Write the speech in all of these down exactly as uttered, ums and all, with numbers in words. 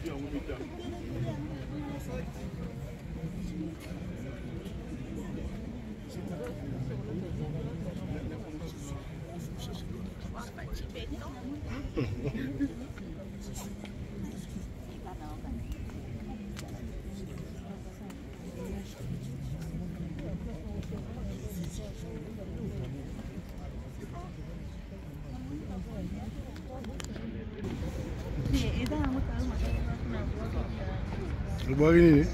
Begini.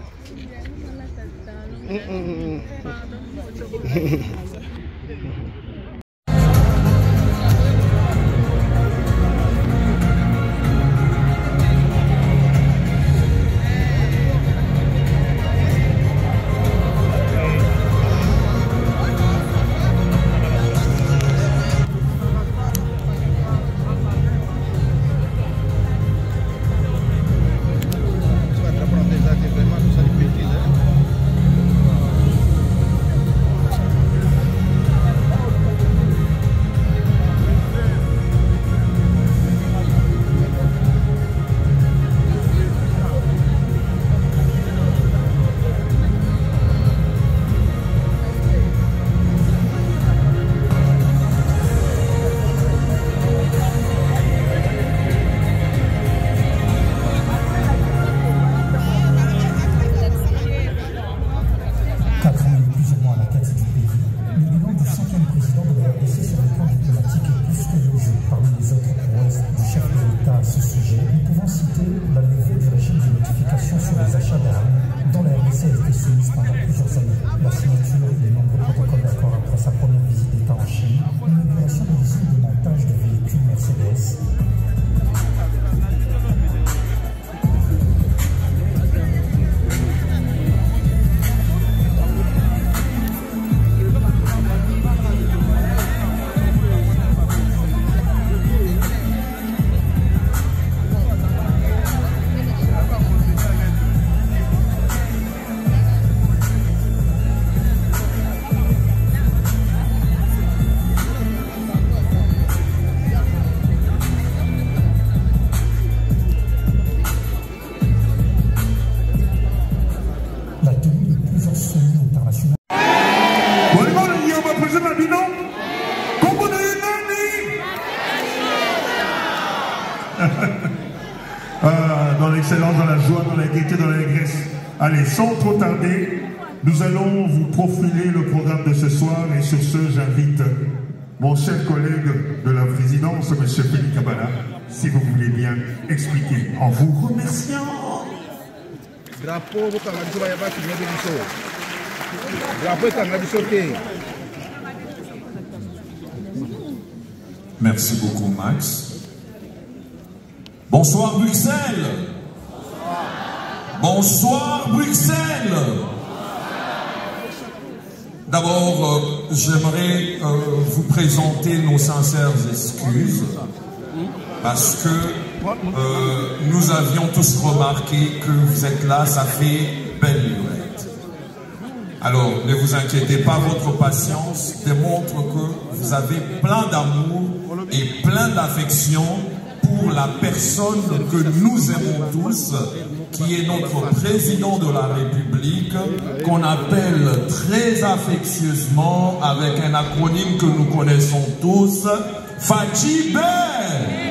Dans l'excellence, dans la joie, dans la gaieté, dans l'allégresse. Allez, sans trop tarder, nous allons vous profiler le programme de ce soir et sur ce, j'invite mon cher collègue de la présidence, M. Félix Kabala, si vous voulez bien expliquer en vous remerciant. Drapeau, vous Drapeau, merci beaucoup, Max. Bonsoir Bruxelles. Bonsoir Bruxelles. D'abord, euh, j'aimerais euh, vous présenter nos sincères excuses parce que euh, nous avions tous remarqué que vous êtes là, ça fait belle lurette. Alors, ne vous inquiétez pas, votre patience démontre que vous avez plein d'amour et plein d'affection pour la personne que nous aimons tous, qui est notre président de la République, qu'on appelle très affectueusement, avec un acronyme que nous connaissons tous, Fachi Bey.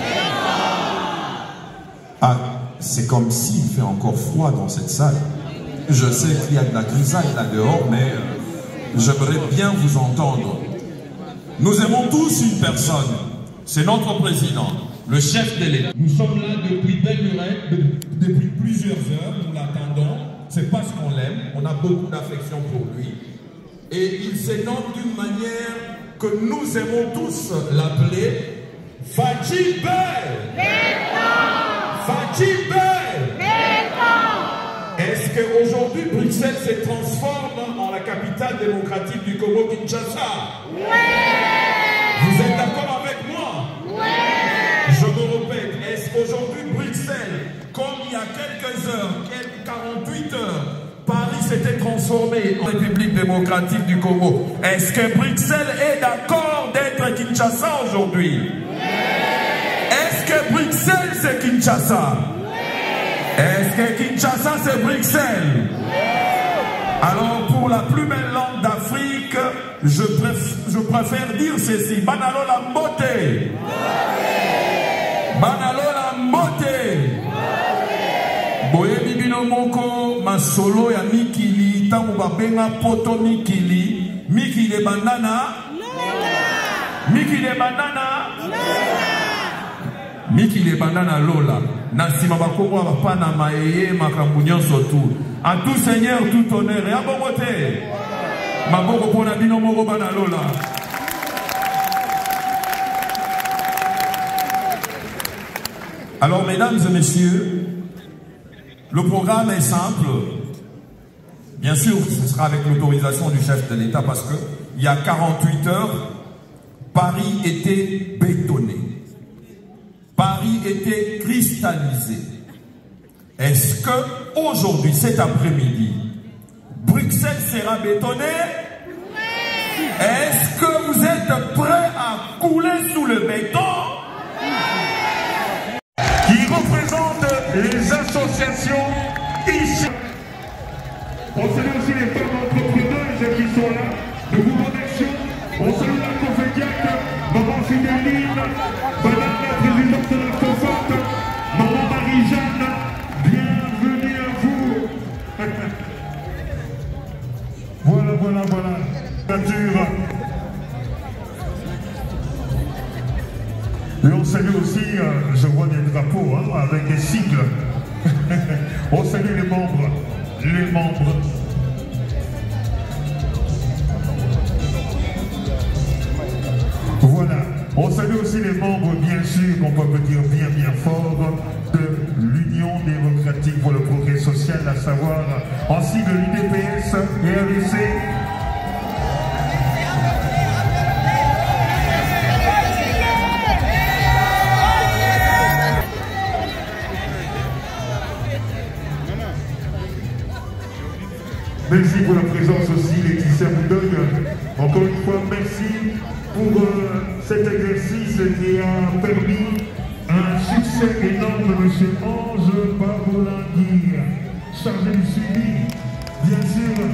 Ah, c'est comme s'il fait encore froid dans cette salle. Je sais qu'il y a de la grisaille là dehors, mais euh, j'aimerais bien vous entendre. Nous aimons tous une personne, c'est notre président. Le chef de l'État. Nous sommes là depuis belle lurette, depuis plusieurs heures, nous l'attendons. C'est parce qu'on l'aime, on a beaucoup d'affection pour lui. Et il se nomme d'une manière que nous aimons tous l'appeler Fachi Bey. Fachi Bey. Est-ce qu'aujourd'hui Bruxelles se transforme en la capitale démocratique du Congo Kinshasa? Oui. Vous êtes d'accord avec moi? Oui. Je me répète, est-ce qu'aujourd'hui Bruxelles, comme il y a quelques heures, quelques quarante-huit heures, Paris s'était transformé en République démocratique du Congo, est-ce que Bruxelles est d'accord d'être Kinshasa aujourd'hui? Oui. Est-ce que Bruxelles c'est Kinshasa? Oui. Est-ce que Kinshasa c'est Bruxelles? Alors pour la plus belle langue d'Afrique, je, préf je préfère dire ceci. Banalola Mbote. Banalola Mbote. Boye bibino moko masolo ya mikili tango babenga poto mikili. Mikili bandana. Mikili bandana. Mikili bandana Lola. Nasima bakobwa bapana maeye makambu nyonso tout. En tout Seigneur, tout honneur et à bon côté. Ma boko pona bino moko bana Lola. Alors mesdames et messieurs, le programme est simple. Bien sûr, ce sera avec l'autorisation du chef de l'État parce que il y a quarante-huit heures, Paris était bétonné. Paris était cristallisé. Est-ce que aujourd'hui, cet après-midi, Bruxelles sera bétonnée? Oui. Est-ce que vous êtes prêts à couler sous le béton? Qui représente les associations ici. On salue aussi les femmes entrepreneuses qui sont là, de Mouvement d'Action. On salue la confédiate, Maman Fidéline, Madame la présidente de la COFOP, Maman Marie-Jeanne, bienvenue à vous. Voilà, voilà, voilà. Nature. Et on salue aussi, euh, je vois des drapeaux hein, avec des sigles. On salue les membres, les membres. Voilà, on salue aussi les membres, bien sûr, qu'on peut dire bien bien fort, de l'Union démocratique pour le progrès social, à savoir en sigle l'U D P S et R D C. Merci pour la présence aussi, Laetitia Boudeuil. Encore une fois, merci pour euh, cet exercice qui a permis un succès énorme de M. Ange Babolangui, chargé du suivi, bien sûr.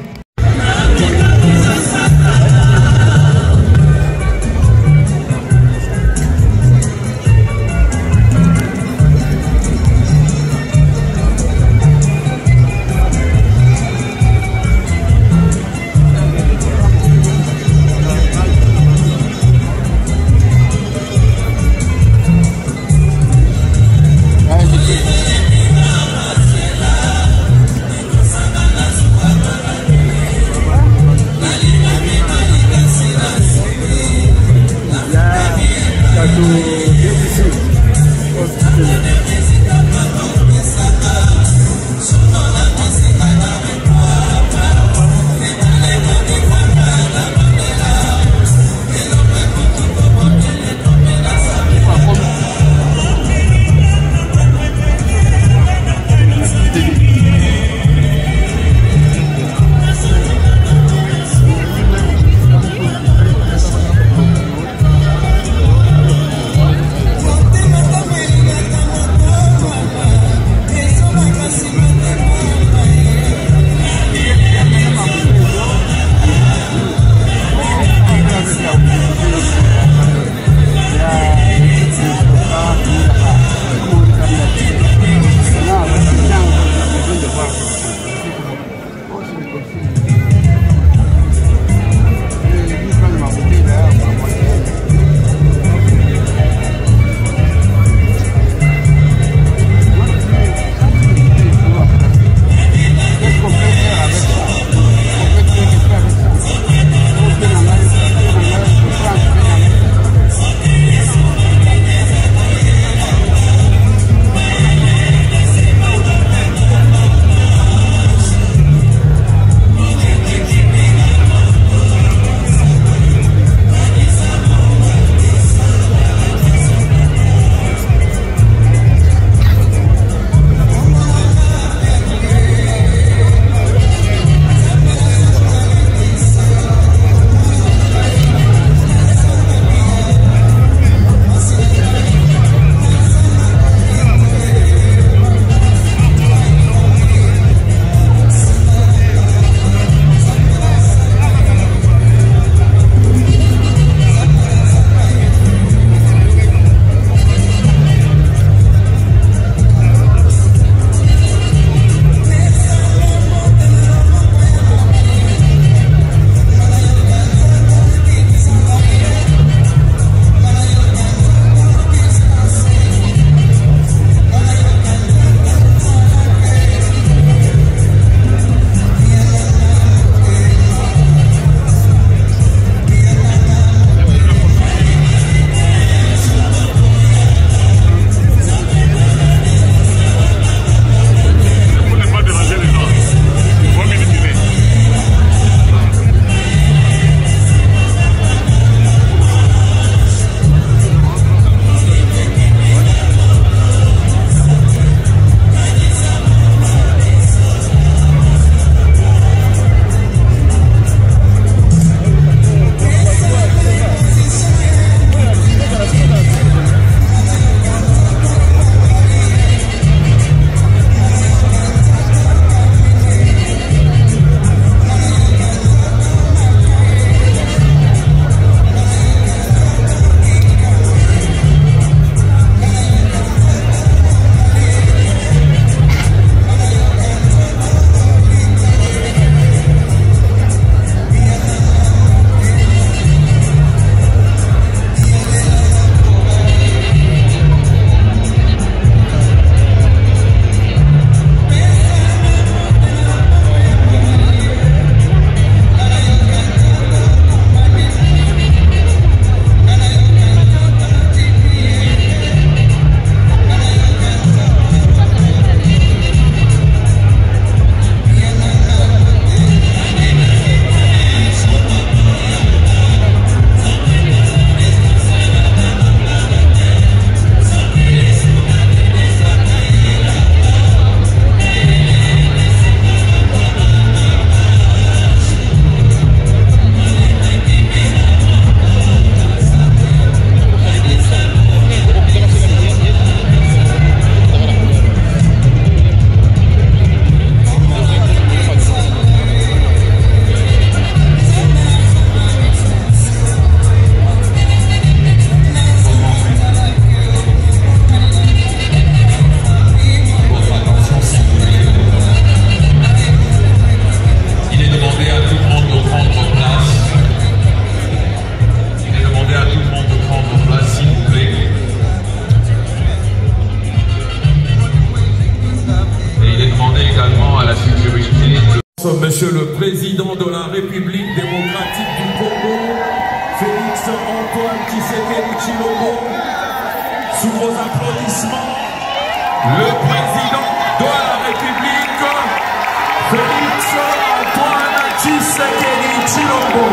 Monsieur le Président de la République démocratique du Congo, Félix Antoine Tshisekedi Tshilombo. Sous vos applaudissements, le Président de la République, Félix Antoine Tshisekedi Tshilombo.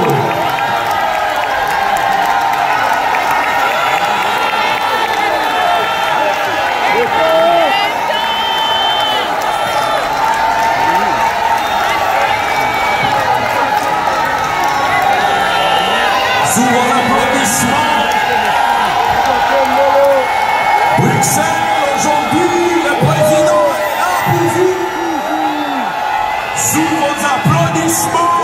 Sous vos applaudissements, Bruxelles, aujourd'hui, le président est là pour vous. Sous vos applaudissements,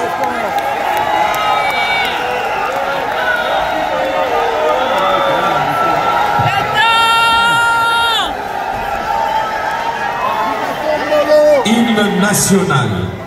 hymne national.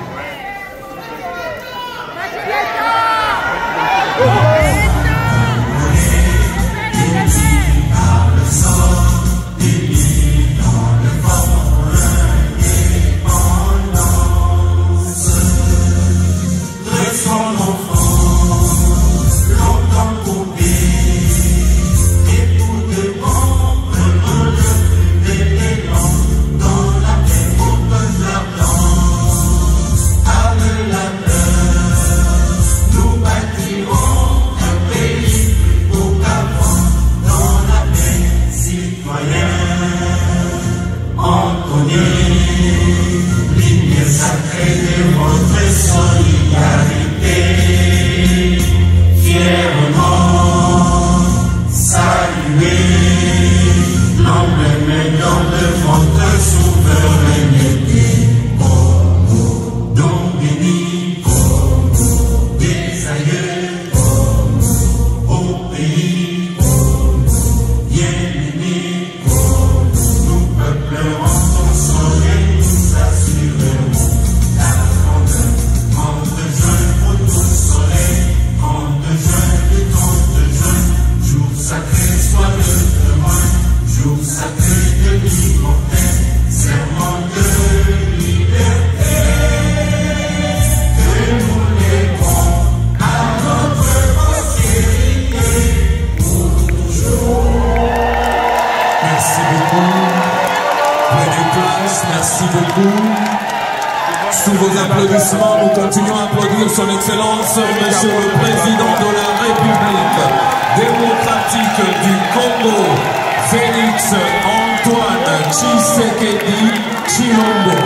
Merci beaucoup. Sous vos applaudissements, nous continuons à applaudir son Excellence, Monsieur le Président de la République démocratique du Congo, Félix Antoine Tshisekedi Tshilombo.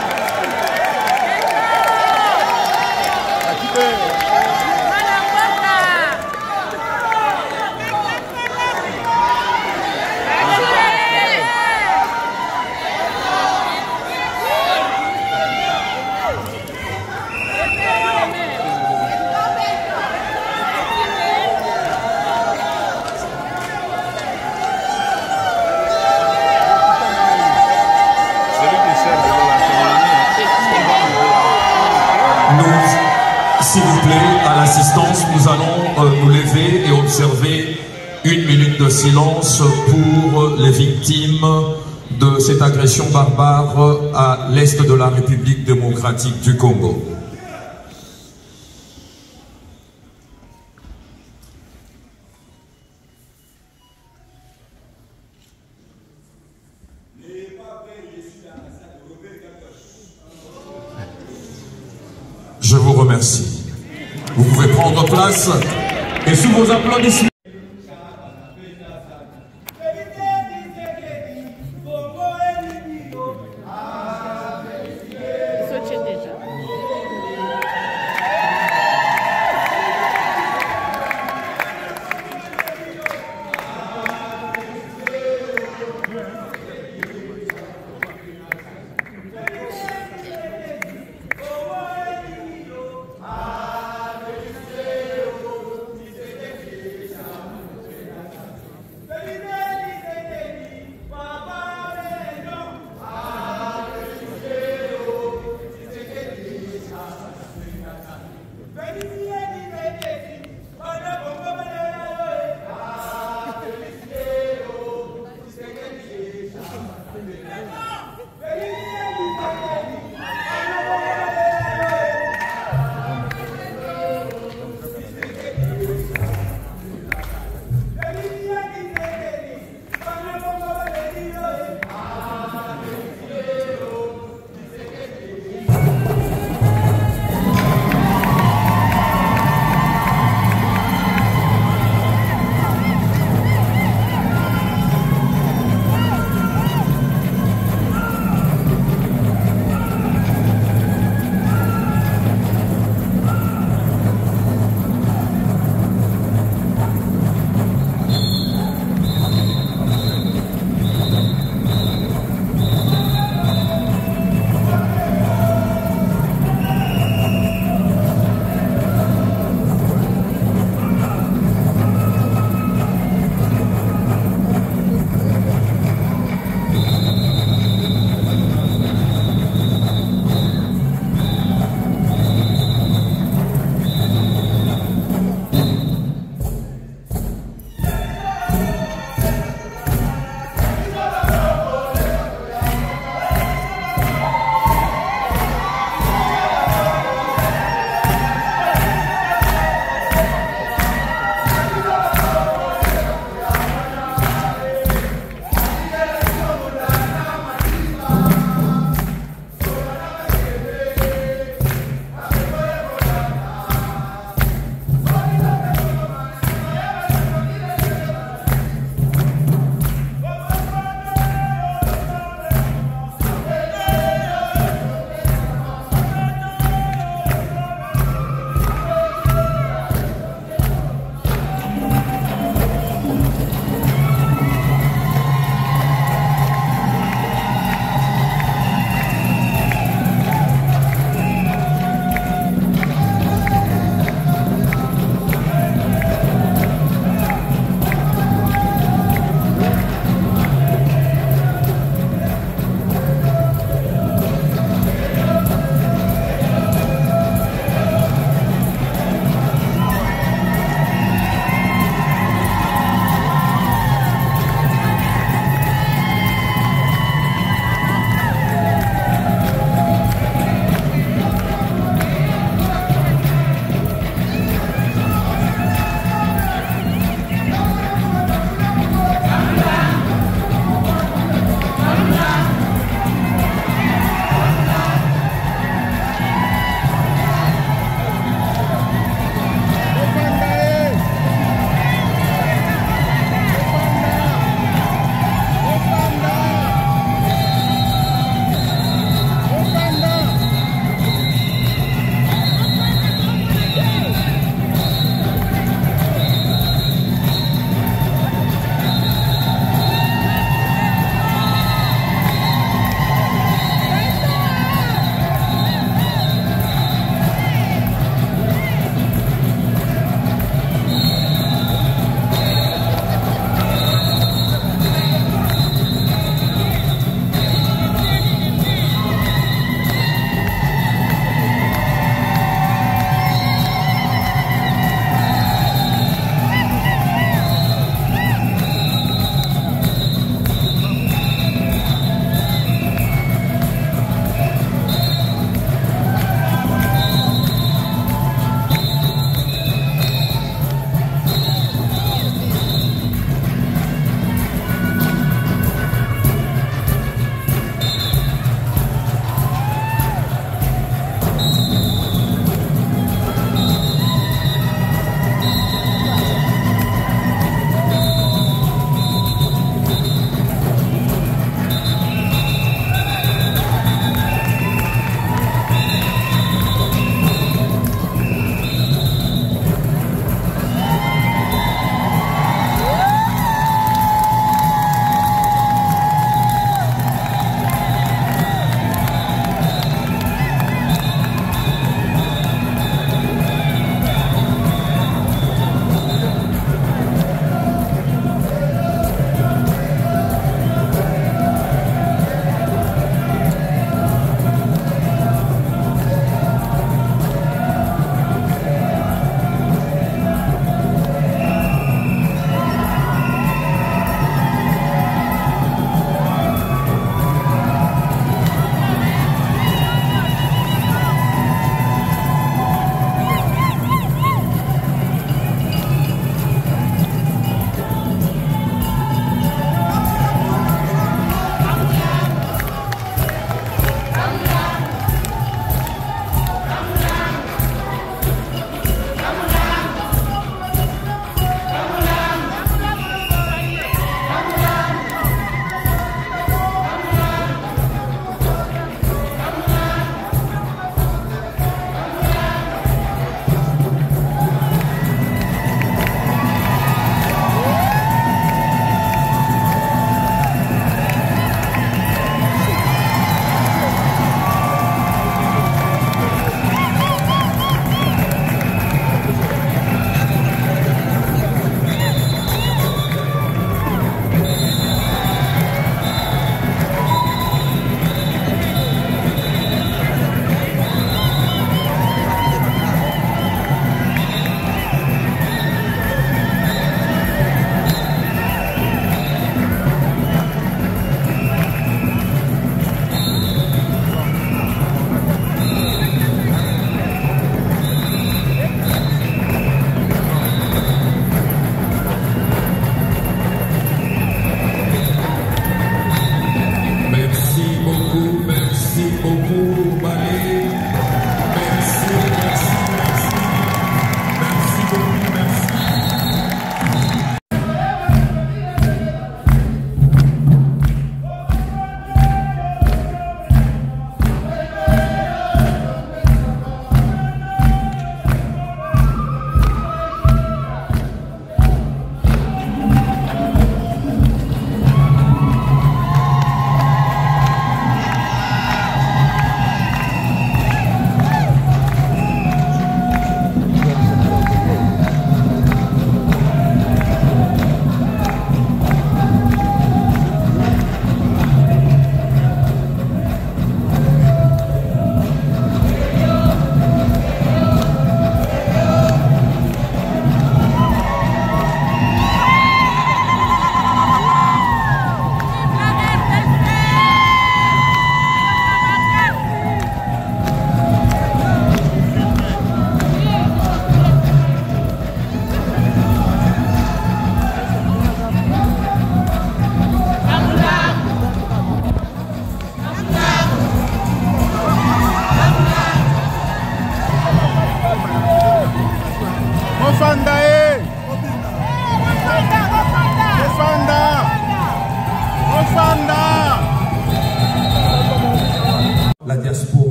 S'il vous plaît, à l'assistance, nous allons euh, nous lever et observer une minute de silence pour les victimes de cette agression barbare à l'est de la République démocratique du Congo. Je vous remercie. Vous pouvez prendre place et sous vos applaudissements.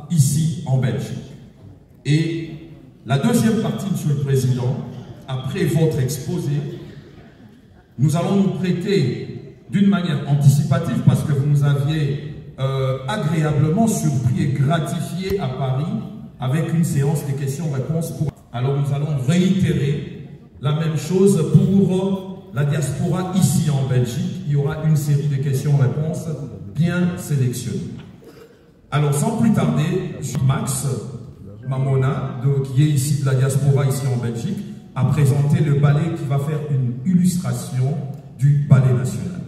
ici en Belgique. Et la deuxième partie, Monsieur le Président, après votre exposé, nous allons nous prêter d'une manière anticipative parce que vous nous aviez euh, agréablement surpris et gratifié à Paris avec une séance de questions-réponses. Pour... Alors nous allons réitérer la même chose pour la diaspora ici en Belgique. Il y aura une série de questions-réponses bien sélectionnées. Alors sans plus tarder, Max Mamona, de, qui est ici de la diaspora ici en Belgique, a présenté le ballet qui va faire une illustration du ballet national.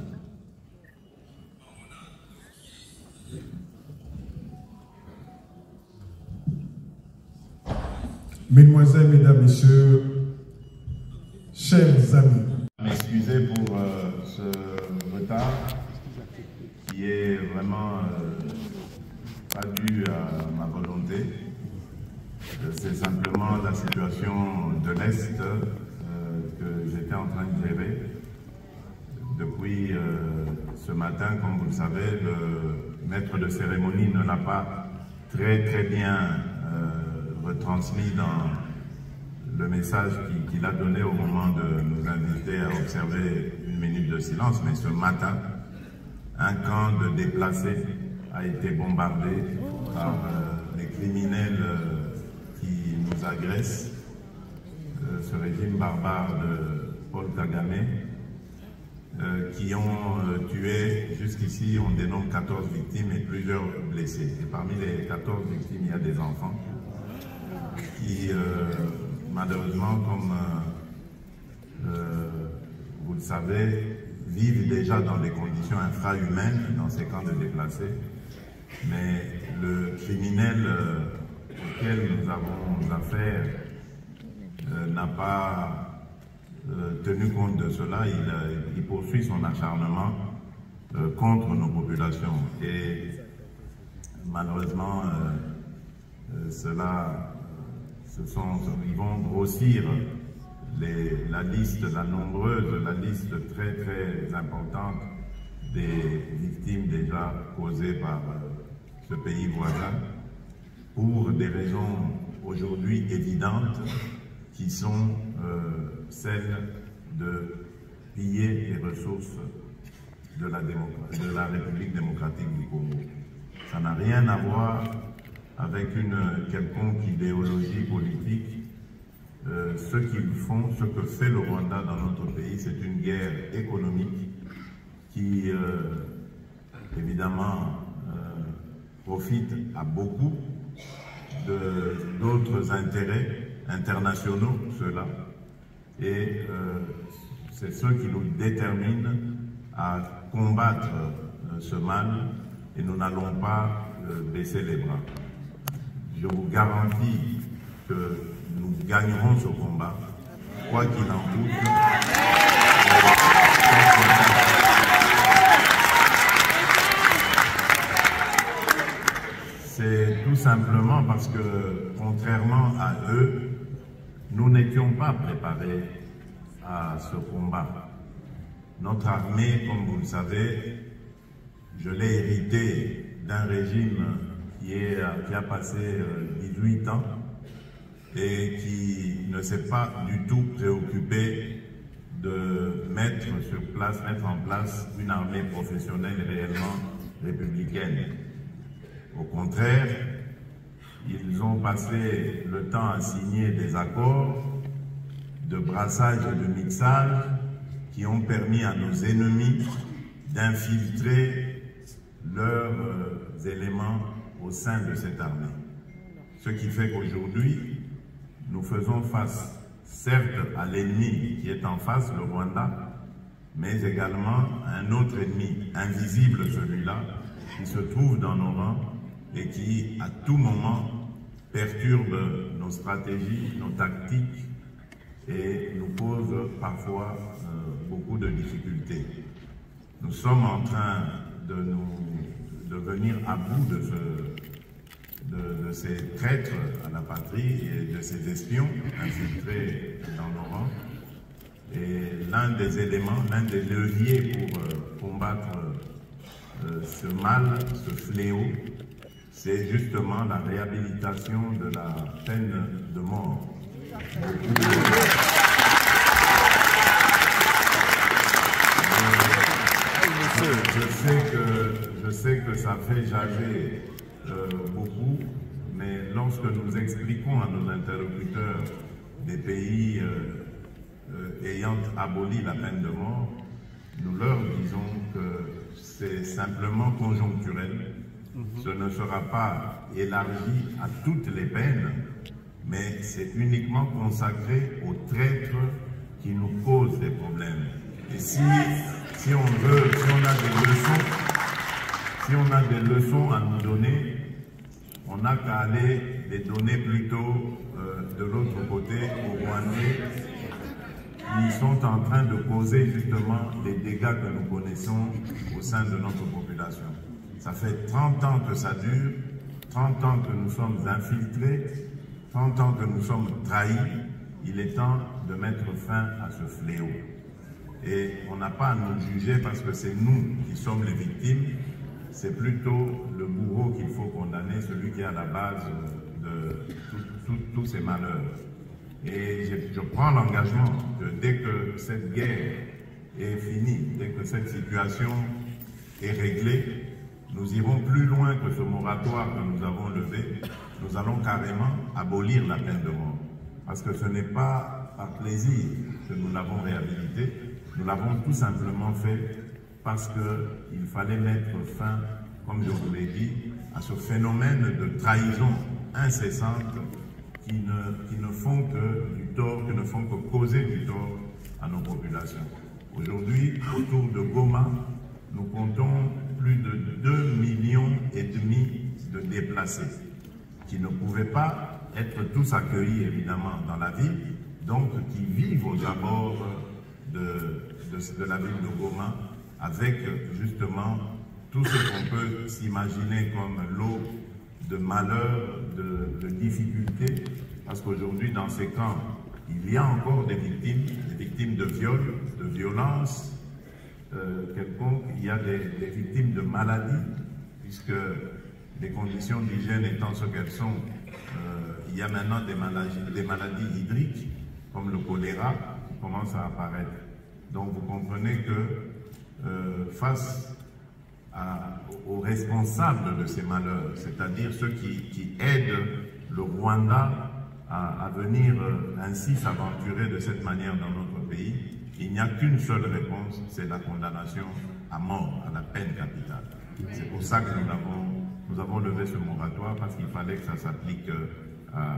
Mesdemoiselles, Mesdames, Messieurs, chers amis. M'excuser pour euh, ce retard qui est vraiment euh, pas dû à ma volonté. C'est simplement la situation de l'Est euh, que j'étais en train de gérer. Depuis euh, ce matin, comme vous le savez, le maître de cérémonie ne l'a pas très très bien euh, retransmis dans le message qu'il a donné au moment de nous inviter à observer une minute de silence. Mais ce matin, un camp de déplacés a été bombardé par euh, les criminels euh, qui nous agressent, euh, ce régime barbare de Paul Kagame, euh, qui ont euh, tué, jusqu'ici on dénombre quatorze victimes et plusieurs blessés. Et parmi les quatorze victimes, il y a des enfants qui, euh, malheureusement, comme euh, euh, vous le savez, vivent déjà dans des conditions infrahumaines dans ces camps de déplacés. Mais le criminel euh, auquel nous avons affaire euh, n'a pas euh, tenu compte de cela. Il, euh, il poursuit son acharnement euh, contre nos populations. Et malheureusement, euh, euh, cela, ce sont, ils vont grossir les, la liste, la nombreuse, la liste très très importante des victimes déjà causées par euh, ce pays voisin, pour des raisons aujourd'hui évidentes qui sont euh, celles de piller les ressources de la, de la République démocratique du Congo. Ça n'a rien à voir avec une quelconque idéologie politique. Euh, ce qu'ils font, ce que fait le Rwanda dans notre pays, c'est une guerre économique qui, euh, évidemment, euh, profite à beaucoup d'autres intérêts internationaux, ceux-là. Et euh, c'est ce qui nous détermine à combattre euh, ce mal, et nous n'allons pas euh, baisser les bras. Je vous garantis que nous gagnerons ce combat, quoi qu'il en coûte. C'est tout simplement parce que, contrairement à eux, nous n'étions pas préparés à ce combat. Notre armée, comme vous le savez, je l'ai hérité d'un régime qui, est, qui a passé dix-huit ans et qui ne s'est pas du tout préoccupé de mettre sur place, mettre en place une armée professionnelle réellement républicaine. Au contraire, ils ont passé le temps à signer des accords de brassage et de mixage qui ont permis à nos ennemis d'infiltrer leurs euh, éléments au sein de cette armée. Ce qui fait qu'aujourd'hui, nous faisons face, certes, à l'ennemi qui est en face, le Rwanda, mais également à un autre ennemi, invisible celui-là, qui se trouve dans nos rangs et qui, à tout moment, perturbe nos stratégies, nos tactiques et nous pose parfois euh, beaucoup de difficultés. Nous sommes en train de, nous, de venir à bout de, ce, de, de ces traîtres à la patrie et de ces espions infiltrés dans nos rangs. Et l'un des éléments, l'un des leviers pour euh, combattre euh, ce mal, ce fléau, c'est justement la réhabilitation de la peine de mort. Je sais que, je sais que ça fait jaser euh, beaucoup, mais lorsque nous expliquons à nos interlocuteurs des pays euh, euh, ayant aboli la peine de mort, nous leur disons que c'est simplement conjoncturel. Ce ne sera pas élargi à toutes les peines, mais c'est uniquement consacré aux traîtres qui nous causent des problèmes. Et si, si on veut, si on a des leçons, si on a des leçons à nous donner, on n'a qu'à aller les donner plutôt euh, de l'autre côté, aux Rwandais, qui sont en train de causer justement les dégâts que nous connaissons au sein de notre population. Ça fait trente ans que ça dure, trente ans que nous sommes infiltrés, trente ans que nous sommes trahis. Il est temps de mettre fin à ce fléau. Et on n'a pas à nous juger parce que c'est nous qui sommes les victimes, c'est plutôt le bourreau qu'il faut condamner, celui qui est à la base de tous ces malheurs. Et je, je prends l'engagement que dès que cette guerre est finie, dès que cette situation est réglée, nous irons plus loin que ce moratoire que nous avons levé. Nous allons carrément abolir la peine de mort. Parce que ce n'est pas par plaisir que nous l'avons réhabilité, nous l'avons tout simplement fait parce qu'il fallait mettre fin, comme je vous l'ai dit, à ce phénomène de trahison incessante qui ne, qui ne font que du tort, qui ne font que causer du tort à nos populations. Aujourd'hui, autour de Goma, nous comptons plus de deux millions et demi de déplacés qui ne pouvaient pas être tous accueillis évidemment dans la ville, donc qui vivent aux abords de, de, de la ville de Goma avec justement tout ce qu'on peut s'imaginer comme lot de malheurs, de, de difficultés, parce qu'aujourd'hui dans ces camps, il y a encore des victimes, des victimes de viol, de violence euh, quelconque, il y a des, des victimes de maladies, puisque les conditions d'hygiène étant ce qu'elles sont, euh, il y a maintenant des maladies, des maladies hydriques, comme le choléra, qui commencent à apparaître. Donc vous comprenez que euh, face à, aux responsables de ces malheurs, c'est-à-dire ceux qui, qui aident le Rwanda à, à venir euh, ainsi s'aventurer de cette manière dans notre pays, il n'y a qu'une seule réponse, c'est la condamnation à mort, à la peine capitale. C'est pour ça que nous avons, nous avons levé ce moratoire, parce qu'il fallait que ça s'applique à,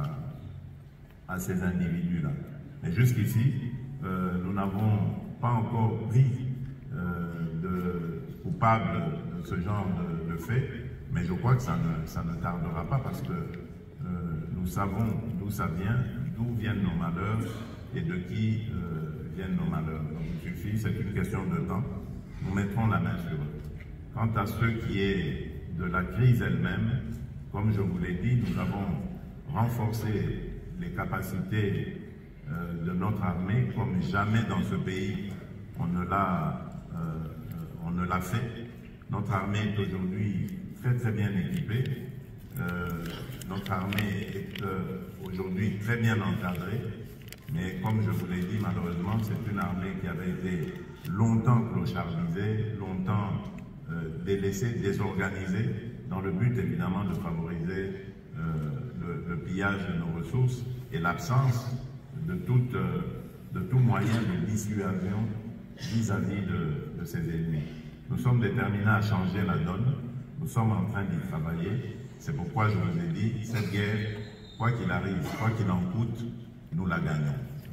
à, à ces individus-là. Mais jusqu'ici, euh, nous n'avons pas encore pris euh, de coupables de ce genre de, de fait, mais je crois que ça ne, ça ne tardera pas, parce que euh, nous savons d'où ça vient, d'où viennent nos malheurs et de qui euh, viennent nos malheurs. Donc il suffit, c'est une question de temps, nous mettrons la main sur eux. Quant à ce qui est de la crise elle-même, comme je vous l'ai dit, nous avons renforcé les capacités euh, de notre armée comme jamais dans ce pays on ne l'a euh, on ne l'a fait. Notre armée est aujourd'hui très très bien équipée. Euh, notre armée est euh, aujourd'hui très bien encadrée, mais comme je vous l'ai dit, malheureusement, c'est une armée qui avait été longtemps clochardisée, longtemps euh, délaissée, désorganisée, dans le but évidemment de favoriser euh, le, le pillage de nos ressources et l'absence de, toute, euh, de tout moyen de dissuasion vis-à-vis de, de ses ennemis. Nous sommes déterminés à changer la donne, nous sommes en train d'y travailler. C'est pourquoi je vous ai dit, cette guerre, quoi qu'il arrive, quoi qu'il en coûte, nous la gagnons.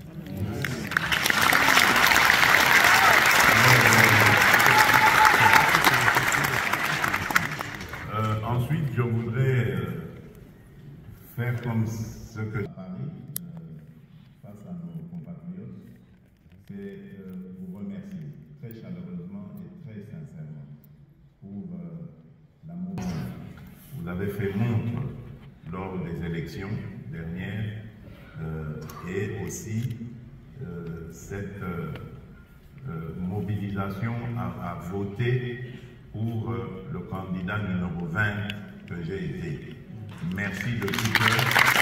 Euh, ensuite, je voudrais euh, faire comme ce que j'ai parlé euh, face à nos compatriotes, c'est euh, vous remercier très chaleureusement et très sincèrement pour euh, l'amour. Vous avez fait montre lors des élections dernières euh, et aussi euh, cette euh, euh, mobilisation à, à voter pour euh, le candidat numéro vingt que j'ai été. Merci de tout cœur.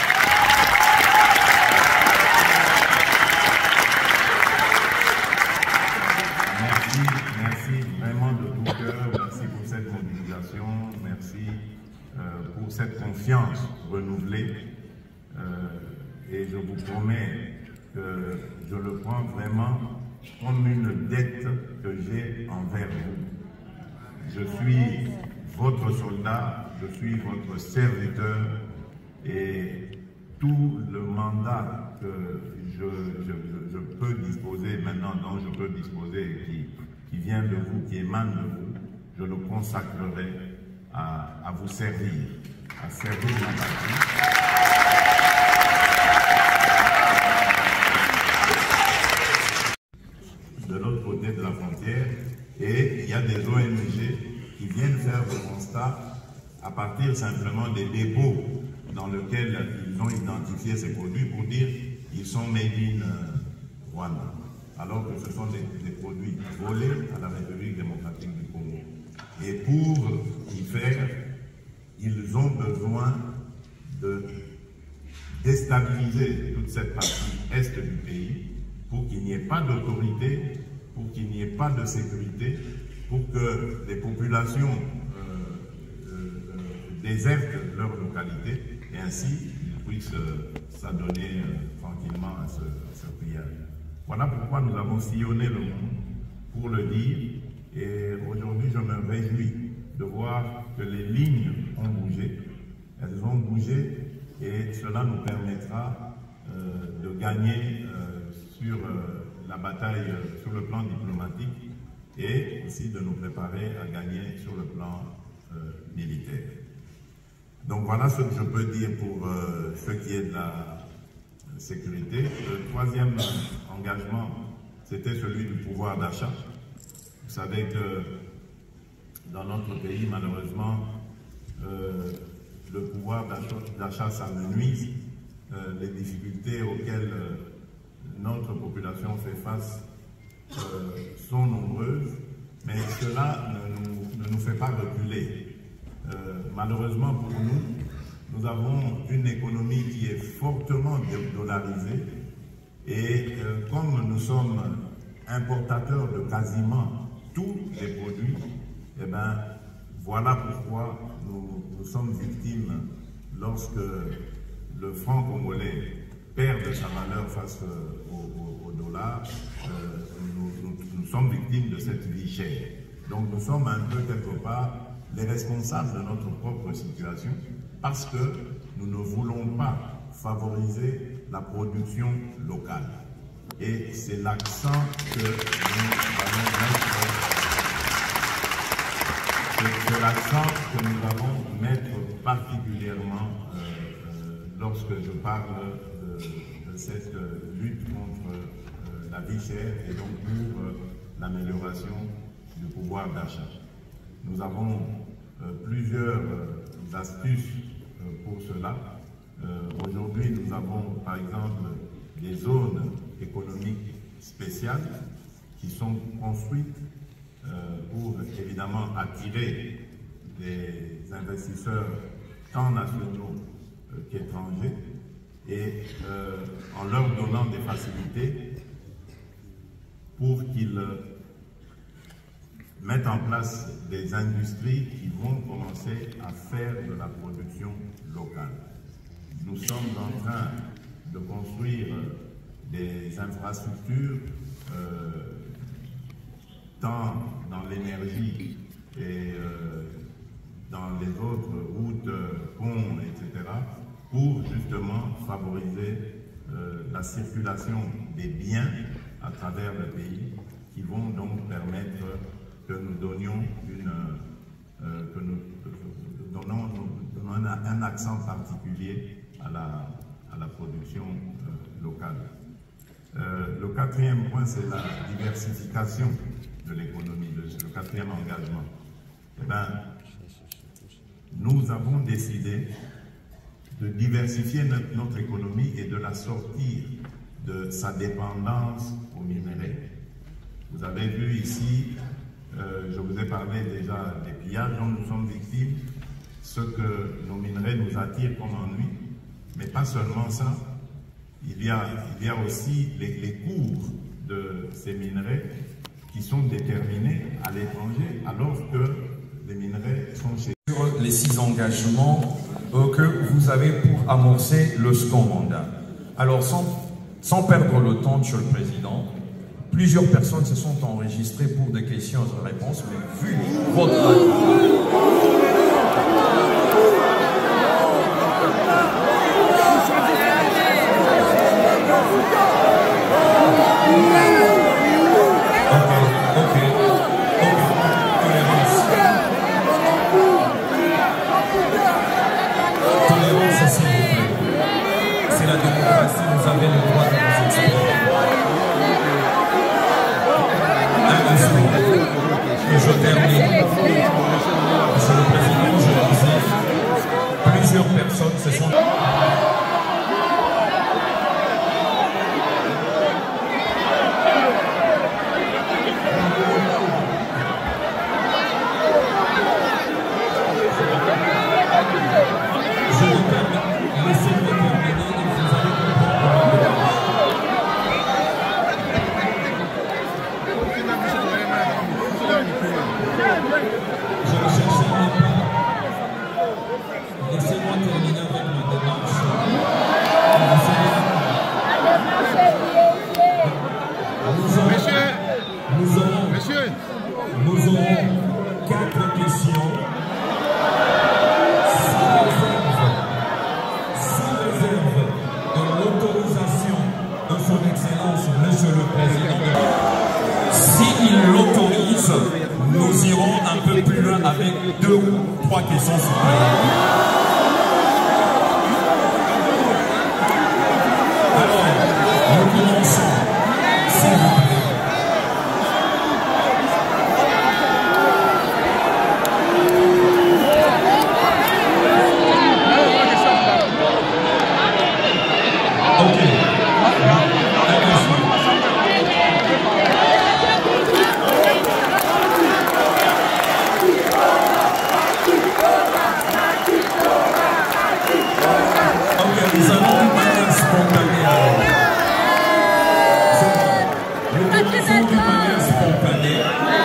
Merci, merci vraiment de tout cœur. Merci pour cette mobilisation. Merci euh, pour cette confiance renouvelée. Euh, et je vous promets que je le prends vraiment comme une dette que j'ai envers vous. Je suis votre soldat, je suis votre serviteur et tout le mandat que je, je, je peux disposer maintenant, dont je peux disposer, qui, qui vient de vous, qui émane de vous, je le consacrerai à, à vous servir, à servir la patrie. De l'autre côté de la frontière, et il y a des O N G qui viennent faire le constat à partir simplement des dépôts dans lesquels ils ont identifié ces produits pour dire qu'ils sont made in Rwanda, alors que ce sont des, des produits volés à la République démocratique du Congo. Et pour y faire, ils ont besoin de déstabiliser toute cette partie est du pays pour qu'il n'y ait pas d'autorité, pour qu'il n'y ait pas de sécurité, pour que les populations euh, euh, désertent leur localité et ainsi ils puissent euh, s'adonner euh, tranquillement à ce, à ce pillage. Voilà pourquoi nous avons sillonné le monde pour le dire et aujourd'hui je me réjouis de voir que les lignes ont bougé, elles ont bougé et cela nous permettra euh, de gagner euh, sur euh, la bataille euh, sur le plan diplomatique et aussi de nous préparer à gagner sur le plan euh, militaire. Donc voilà ce que je peux dire pour euh, ce qui est de la sécurité. Le troisième engagement, c'était celui du pouvoir d'achat. Vous savez que dans notre pays, malheureusement, euh, le pouvoir d'achat s'amenuise. Euh, les difficultés auxquelles euh, notre population fait face euh, sont nombreuses, mais cela ne nous, ne nous fait pas reculer. Euh, malheureusement pour nous, nous avons une économie qui est fortement dollarisée et euh, comme nous sommes importateurs de quasiment tous les produits, eh ben, voilà pourquoi nous, nous sommes victimes lorsque le franc congolais perd de sa valeur face au, au, au dollar, euh, nous, nous, nous sommes victimes de cette vie chère. Donc nous sommes un peu quelque part les responsables de notre propre situation parce que nous ne voulons pas favoriser la production locale. Et c'est l'accent que nous allons mettre, c'est l'accent que nous allons mettre particulièrement euh, euh, lorsque je parle de, de cette lutte contre euh, la vie chère et donc pour euh, l'amélioration du pouvoir d'achat. Nous avons euh, plusieurs euh, astuces euh, pour cela. Euh, Aujourd'hui, nous avons par exemple des zones économiques spéciales qui sont construites euh, pour évidemment attirer des investisseurs tant nationaux euh, qu'étrangers et euh, en leur donnant des facilités pour qu'ils mettre en place des industries qui vont commencer à faire de la production locale. Nous sommes en train de construire des infrastructures euh, tant dans l'énergie et euh, dans les autres routes, ponts, et cetera, pour justement favoriser euh, la circulation des biens à travers le pays qui vont donc permettre que nous donnions une, euh, que nous, euh, donnons, nous donnons un, un accent particulier à la, à la production euh, locale. Euh, le quatrième point, c'est la diversification de l'économie, le, le quatrième engagement. Eh bien, nous avons décidé de diversifier notre, notre économie et de la sortir de sa dépendance aux minerais. Vous avez vu ici, euh, je vous ai parlé déjà des pillages dont nous sommes victimes. ce que nos minerais nous attirent comme ennui, mais pas seulement ça. Il y a, il y a aussi les, les cours de ces minerais qui sont déterminés à l'étranger, alors que les minerais sont chez Sur les six engagements euh, que vous avez pour amorcer le second mandat. Alors, sans, sans perdre le temps, Monsieur le Président, plusieurs personnes se sont enregistrées pour des questions et réponses, mais vu votre... Je termine. Monsieur le Président, je disais, plusieurs personnes se sont... Je vous permets, laissez-moi terminer et vous allez comprendre. Je ne cherche pas. Laissez-moi terminer avec ma démarche. Nous aurons, Monsieur, nous aurons, Monsieur, nous aurons quatre questions. Sous réserve, sous réserve de l'autorisation de son Excellence, Monsieur le Président. S'il l'autorise, nous irons un peu plus loin avec deux ou trois questions supplémentaires. Alors, nous commençons, s'il vous plaît. Ok. Nous allons d'une manière spontanée alors. Nous commençons d'une manière spontanée.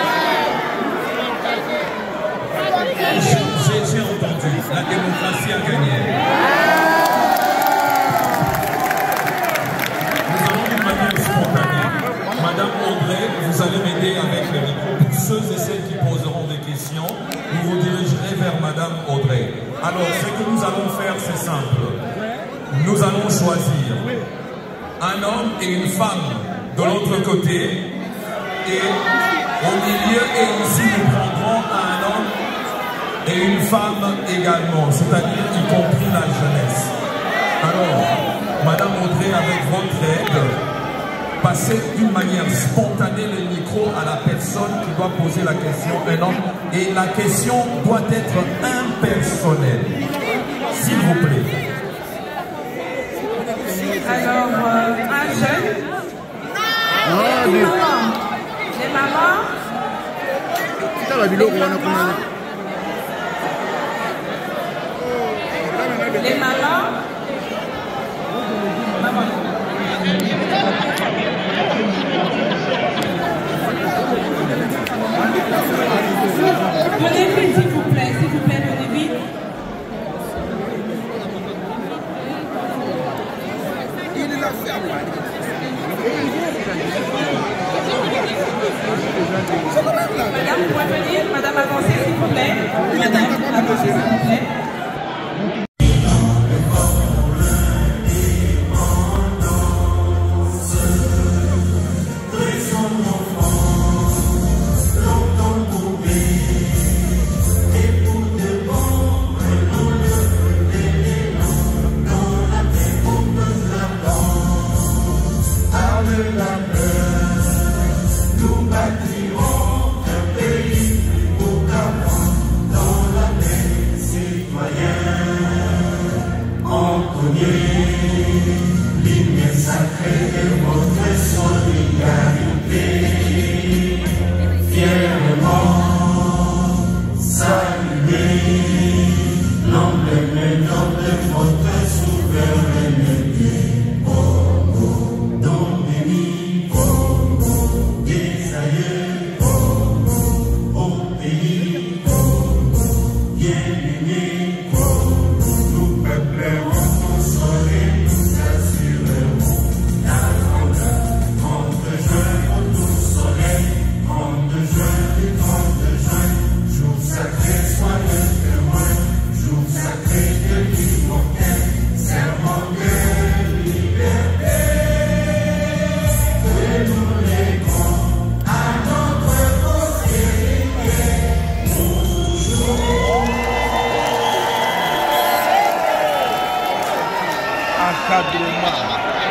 J'ai entendu, la démocratie a gagné. Nous allons d'une manière spontanée. Madame Audrey, vous allez m'aider avec le micro. Pour ceux et celles qui poseront des questions, vous vous dirigerez vers Madame Audrey. Alors, ce que nous allons faire, c'est simple. Nous allons choisir un homme et une femme de l'autre côté, et au milieu et ici nous prendrons un homme et une femme également, c'est-à-dire y compris la jeunesse. Alors, Madame Audrey, avec votre aide, passez d'une manière spontanée le micro à la personne qui doit poser la question, un homme, et la question doit être impersonnelle, s'il vous plaît. Alors, euh, un jeune, Ah, et mais... une maman. Les mamans, Putain, la vidéo, on a les mamans, maman. Venez vite, s'il vous plaît, s'il vous plaît, venez vite. Madame, vous pouvez venir. Madame, avancez, s'il vous plaît. Madame, avancez, s'il vous plaît. Nous bâtirons un pays pour qu'avant dans la paix. Encadrement.